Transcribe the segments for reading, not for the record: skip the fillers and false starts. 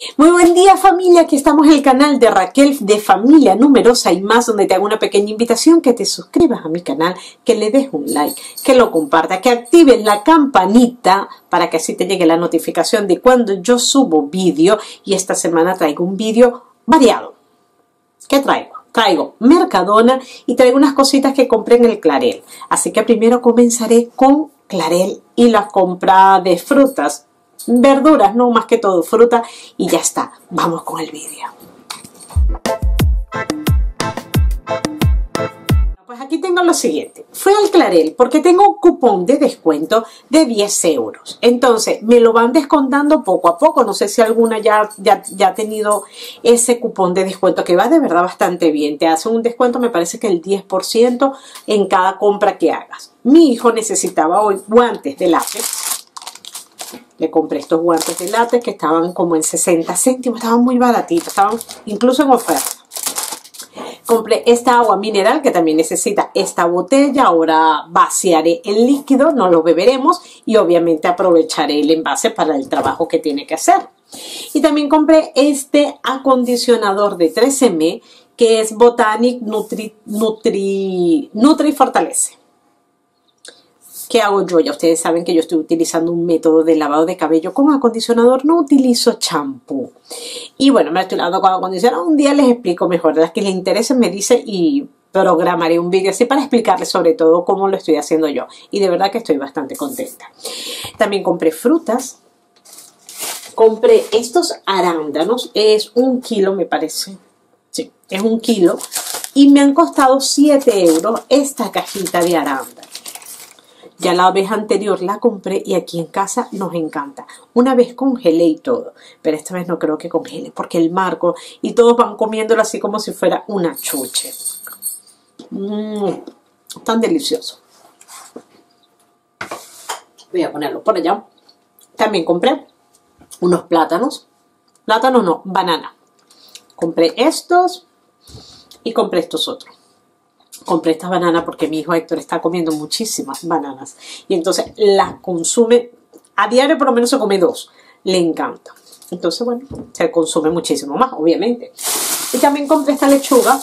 Muy buen día, familia, aquí estamos en el canal de Raquel de Familia Numerosa y Más, donde te hago una pequeña invitación que te suscribas a mi canal, que le des un like, que lo compartas, que actives la campanita para que así te llegue la notificación de cuando yo subo vídeo. Y esta semana traigo un vídeo variado. ¿Qué traigo? Traigo Mercadona y traigo unas cositas que compré en el Clarel. Así que primero comenzaré con Clarel y la compra de frutas. Verduras, no, más que todo fruta, y ya está. Vamos con el vídeo. Pues aquí tengo lo siguiente. Fui al Clarel porque tengo un cupón de descuento de 10 euros. Entonces me lo van descontando poco a poco. No sé si alguna ya ha tenido ese cupón de descuento, que va de verdad bastante bien. Te hacen un descuento, me parece que el 10% en cada compra que hagas. Mi hijo necesitaba hoy guantes de látex. Le compré estos guantes de látex que estaban como en 60 céntimos, estaban muy baratitos, estaban incluso en oferta. Compré esta agua mineral que también necesita esta botella. Ahora vaciaré el líquido, no lo beberemos y obviamente aprovecharé el envase para el trabajo que tiene que hacer. Y también compré este acondicionador de 3M que es Botanic Nutri Fortalece. ¿Qué hago yo? Ya ustedes saben que yo estoy utilizando un método de lavado de cabello con acondicionador, no utilizo champú. Y bueno, me estoy lavando con acondicionador. Un día les explico mejor. Las que les interesen me dicen y programaré un vídeo así para explicarles sobre todo cómo lo estoy haciendo yo. Y de verdad que estoy bastante contenta. También compré frutas. Compré estos arándanos. Es 1 kilo, me parece. Sí, es 1 kilo. Y me han costado 7 euros esta cajita de arándanos. Ya la vez anterior la compré y aquí en casa nos encanta. Una vez congelé y todo, pero esta vez no creo que congele porque el marco y todos van comiéndolo así como si fuera una chuche. Tan delicioso. Voy a ponerlo por allá. También compré unos plátanos. Plátanos no, banana. Compré estos y compré estos otros. Compré estas bananas porque mi hijo Héctor está comiendo muchísimas bananas y entonces las consume a diario, por lo menos se come 2. Le encanta. Entonces, bueno, se consume muchísimo más, obviamente. Y también compré esta lechuga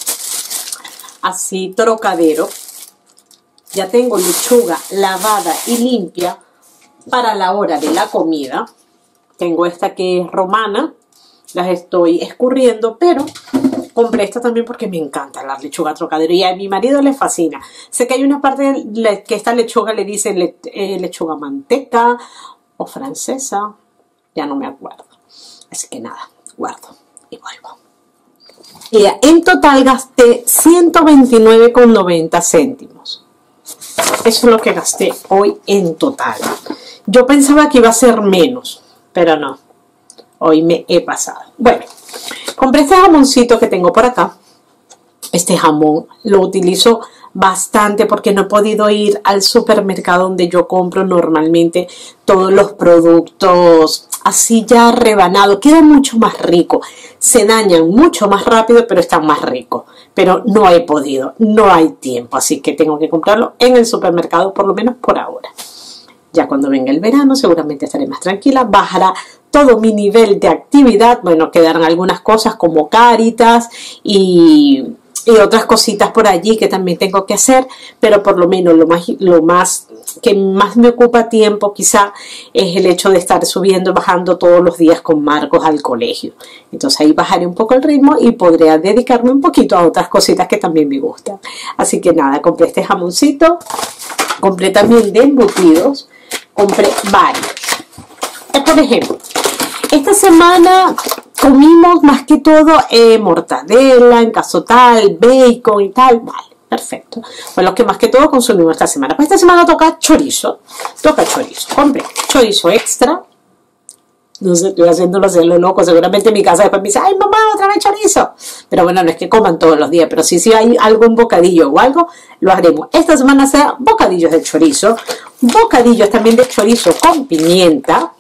así trocadero. Ya tengo lechuga lavada y limpia para la hora de la comida. Tengo esta que es romana. Las estoy escurriendo, pero compré esta también porque me encanta la lechuga trocadero y a mi marido le fascina. Sé que hay una parte que esta lechuga le dice lechuga manteca o francesa, ya no me acuerdo. Así que nada, guardo y vuelvo. Y en total gasté 129,90 céntimos. Eso es lo que gasté hoy en total. Yo pensaba que iba a ser menos, pero no. Hoy me he pasado. Bueno, compré este jamoncito que tengo por acá. Este jamón lo utilizo bastante porque no he podido ir al supermercado donde yo compro normalmente todos los productos así ya rebanados. Queda mucho más rico. Se dañan mucho más rápido, pero están más ricos. Pero no he podido, no hay tiempo. Así que tengo que comprarlo en el supermercado, por lo menos por ahora. Ya cuando venga el verano seguramente estaré más tranquila. Bajará todo mi nivel de actividad. Bueno, quedarán algunas cosas como Cáritas y otras cositas por allí que también tengo que hacer. Pero por lo menos lo más que más me ocupa tiempo quizá es el hecho de estar subiendo y bajando todos los días con Marcos al colegio. Entonces ahí bajaré un poco el ritmo y podré dedicarme un poquito a otras cositas que también me gustan. Así que nada, compré este jamoncito. Compré también de embutidos. Compré varios. Por ejemplo, esta semana comimos más que todo mortadela, en caso tal, bacon y tal. Vale, perfecto. Pues lo que más que todo consumimos esta semana. Pues esta semana toca chorizo. Compré chorizo extra. No sé, estoy haciéndolo lo loco. Seguramente en mi casa después me dice, ay mamá, otra vez chorizo. Pero bueno, no es que coman todos los días, pero si hay algún bocadillo o algo, lo haremos. Esta semana será bocadillos de chorizo. Bocadillos también de chorizo con pimienta.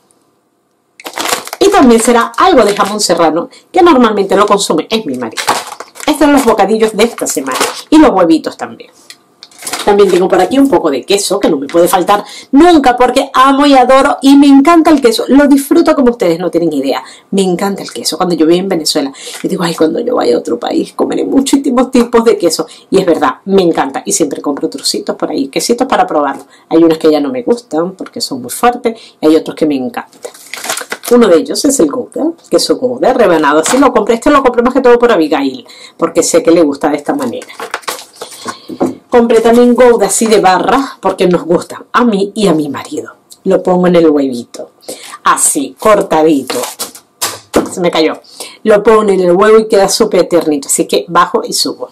Y también será algo de jamón serrano, que normalmente lo consume es mi marido. Estos son los bocadillos de esta semana. Y los huevitos también. También tengo por aquí un poco de queso, que no me puede faltar nunca, porque amo y adoro y me encanta el queso. Lo disfruto como ustedes no tienen idea. Me encanta el queso. Cuando yo vivo en Venezuela, yo digo, ay, cuando yo vaya a otro país, comeré muchísimos tipos de queso. Y es verdad, me encanta. Y siempre compro trocitos por ahí, quesitos para probarlo. Hay unos que ya no me gustan porque son muy fuertes y hay otros que me encantan. Uno de ellos es el Gouda, queso Gouda, rebanado. Así lo compré. Este lo compré más que todo por Abigail, porque sé que le gusta de esta manera. Compré también Gouda así de barra, porque nos gustan a mí y a mi marido. Lo pongo en el huevito, así, cortadito. Se me cayó. Lo pongo en el huevo y queda súper tiernito. Así que bajo y subo.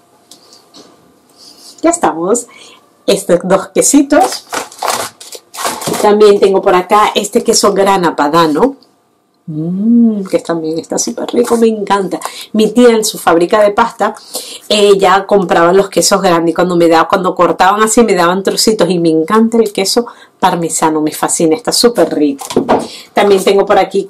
Ya estamos. Estos dos quesitos. También tengo por acá este queso Grana Padano. Que también está súper rico, me encanta. Mi tía en su fábrica de pasta, ella compraba los quesos grandes y cuando cortaban así me daban trocitos y me encanta el queso parmesano, me fascina, está súper rico. También tengo por aquí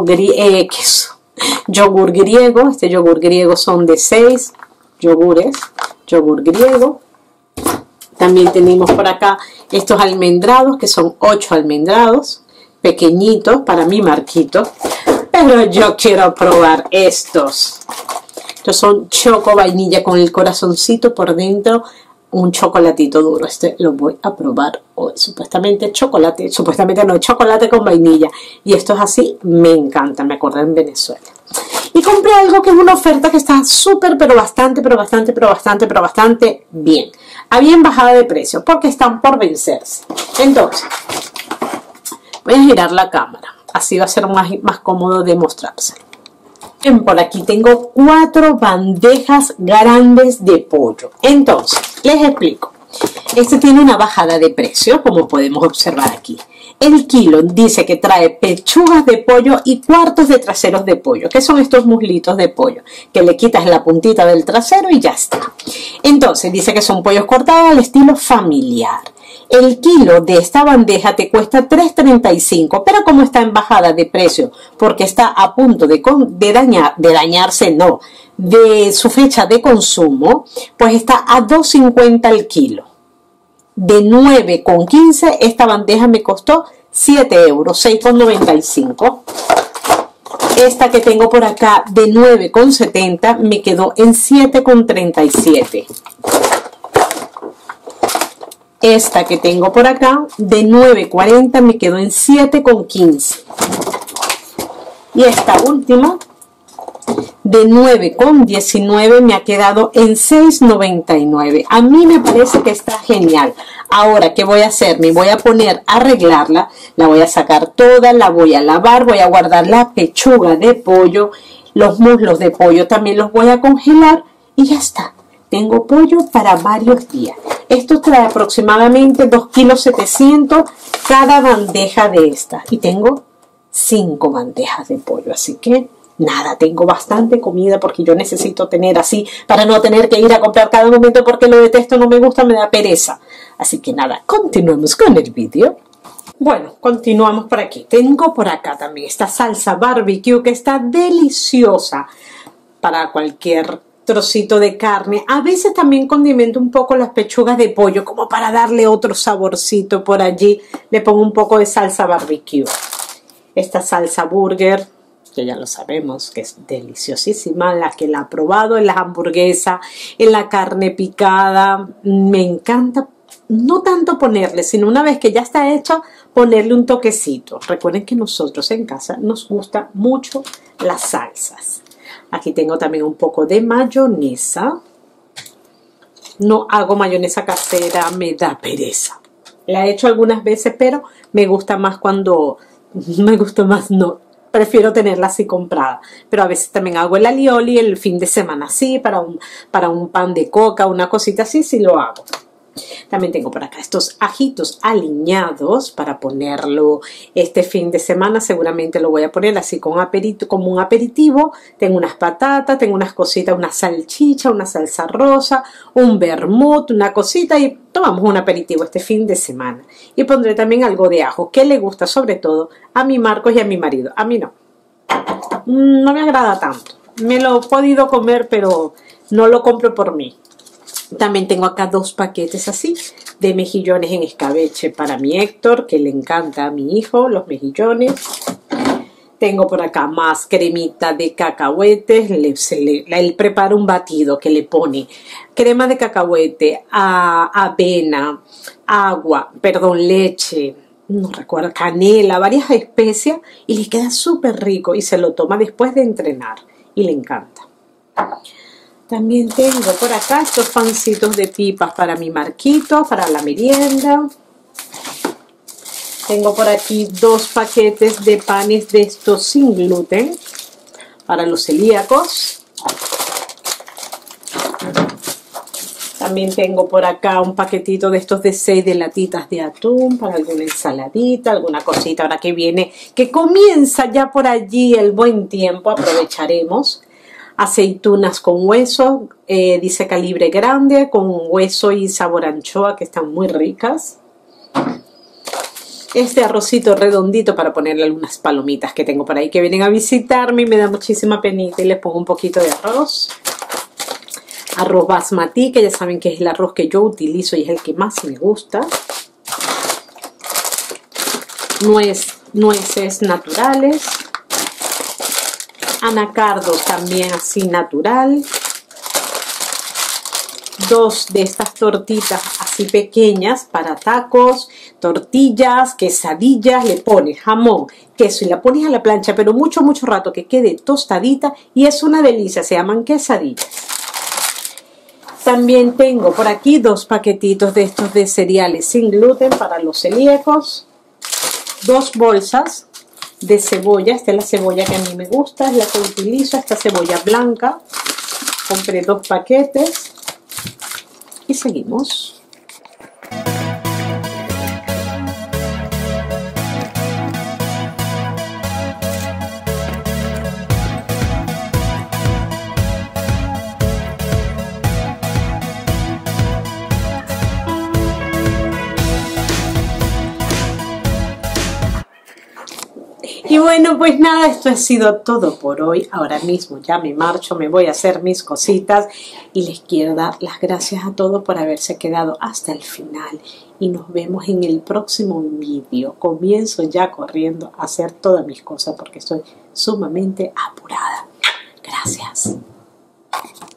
yogur griego. Este yogur griego son de 6 yogures, yogur griego. También tenemos por acá estos almendrados, que son 8 almendrados, pequeñitos para mi Marquito, pero yo quiero probar estos. Estos son choco vainilla con el corazoncito por dentro, un chocolatito duro. Este lo voy a probar hoy. Supuestamente chocolate, supuestamente no, chocolate con vainilla. Y esto es así, me encanta, me acordé en Venezuela. Y compré algo que es una oferta que está súper, pero bastante bien. Había en bajada de precio porque están por vencerse. Entonces, voy a girar la cámara, así va a ser más cómodo de mostrárselo. Por aquí tengo 4 bandejas grandes de pollo. Entonces, les explico. Este tiene una bajada de precio, como podemos observar aquí. El kilo dice que trae pechugas de pollo y cuartos de traseros de pollo, que son estos muslitos de pollo, que le quitas la puntita del trasero y ya está. Entonces, dice que son pollos cortados al estilo familiar. El kilo de esta bandeja te cuesta $3.35, pero como está en bajada de precio, porque está a punto de su fecha de consumo, pues está a $2.50 el kilo. De 9,15 esta bandeja me costó 7 euros, 6,95. Esta que tengo por acá de 9,70 me quedó en 7,37. Esta que tengo por acá de 9,40 me quedó en 7,15. Y esta última de 9,19 me ha quedado en 6,99. A mí me parece que está genial. Ahora, ¿qué voy a hacer? Me voy a poner a arreglarla. La voy a sacar toda, la voy a lavar, voy a guardar la pechuga de pollo, los muslos de pollo también los voy a congelar y ya está. Tengo pollo para varios días. Esto trae aproximadamente 2,7 kilos cada bandeja de estas. Y tengo 5 bandejas de pollo. Así que nada, tengo bastante comida porque yo necesito tener así para no tener que ir a comprar cada momento porque lo detesto, no me gusta, me da pereza. Así que nada, continuemos con el vídeo. Bueno, continuamos por aquí. Tengo por acá también esta salsa barbecue que está deliciosa para cualquier trocito de carne. A veces también condimento un poco las pechugas de pollo como para darle otro saborcito por allí. Le pongo un poco de salsa barbecue. Esta salsa burger, que ya lo sabemos que es deliciosísima, la que la he probado en las hamburguesas, en la carne picada. Me encanta no tanto ponerle, sino una vez que ya está hecha, ponerle un toquecito. Recuerden que nosotros en casa nos gustan mucho las salsas. Aquí tengo también un poco de mayonesa. No hago mayonesa casera, me da pereza. La he hecho algunas veces, pero me gusta más prefiero tenerla así comprada. Pero a veces también hago el alioli el fin de semana así, para un pan de coca, una cosita así, sí lo hago. También tengo por acá estos ajitos aliñados para ponerlo este fin de semana. Seguramente lo voy a poner así como un aperitivo. Tengo unas patatas, tengo unas cositas, una salchicha, una salsa rosa, un vermut, una cosita y tomamos un aperitivo este fin de semana. Y pondré también algo de ajo que le gusta sobre todo a mi Marcos y a mi marido. A mí no. No me agrada tanto. Me lo he podido comer, pero no lo compro por mí. También tengo acá 2 paquetes así de mejillones en escabeche para mi Héctor, que le encanta a mi hijo los mejillones. Tengo por acá más cremita de cacahuetes. Él prepara un batido que le pone crema de cacahuete, avena, agua, perdón, leche, no recuerdo, canela, varias especias, y le queda súper rico y se lo toma después de entrenar y le encanta. También tengo por acá estos pancitos de pipas para mi Marquito, para la merienda. Tengo por aquí 2 paquetes de panes de estos sin gluten para los celíacos. También tengo por acá un paquetito de estos de 6 de latitas de atún para alguna ensaladita, alguna cosita ahora que viene, que comienza ya por allí el buen tiempo, aprovecharemos. Aceitunas con hueso, dice calibre grande, con hueso y sabor anchoa, que están muy ricas. Este arrocito redondito para ponerle algunas palomitas que tengo por ahí que vienen a visitarme y me da muchísima penita y les pongo un poquito de arroz. Arroz basmati, que ya saben que es el arroz que yo utilizo y es el que más me gusta. Nueces naturales. Anacardos también así natural. 2 de estas tortitas así pequeñas para tacos, tortillas, quesadillas. Le pones jamón, queso y la pones a la plancha, pero mucho rato que quede tostadita y es una delicia. Se llaman quesadillas. También tengo por aquí 2 paquetitos de estos de cereales sin gluten para los celíacos. 2 bolsas de cebolla. Esta es la cebolla que a mí me gusta, es la que utilizo, esta cebolla blanca. Compré 2 paquetes y seguimos. Y bueno, pues nada, esto ha sido todo por hoy. Ahora mismo ya me marcho, me voy a hacer mis cositas y les quiero dar las gracias a todos por haberse quedado hasta el final. Y nos vemos en el próximo vídeo. Comienzo ya corriendo a hacer todas mis cosas porque estoy sumamente apurada. Gracias.